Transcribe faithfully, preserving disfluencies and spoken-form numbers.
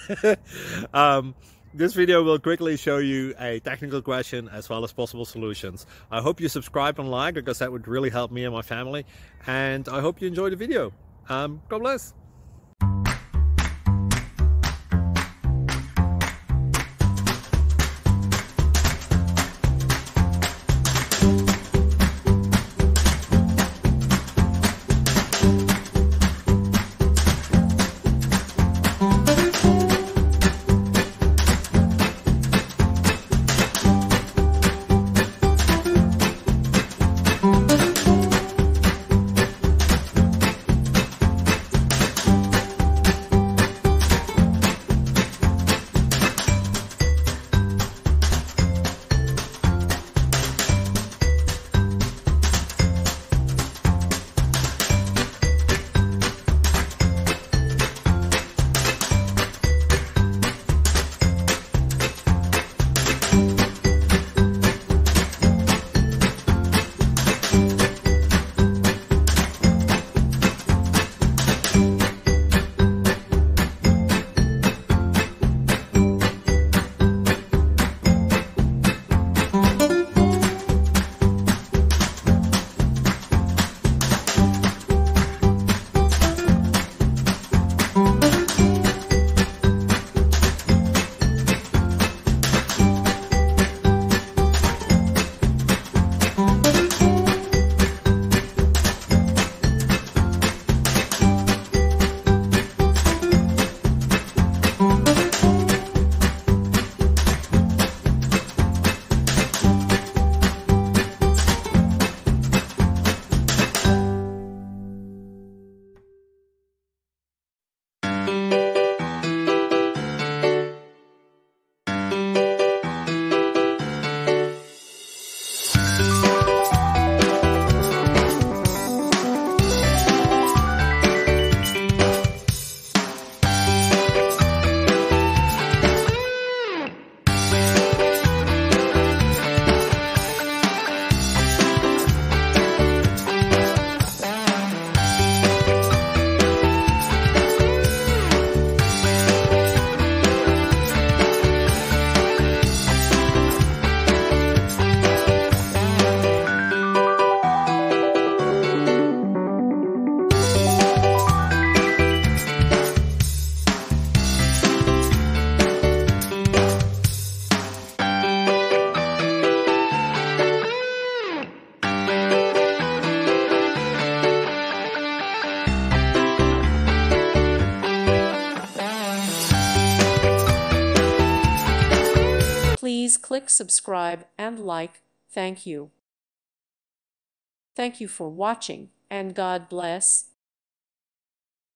um, this video will quickly show you a technical question as well as possible solutions. I hope you subscribe and like, because that would really help me and my family. And I hope you enjoy the video. Um, God bless. Please click subscribe and like. Thank you. Thank you for watching, and God bless.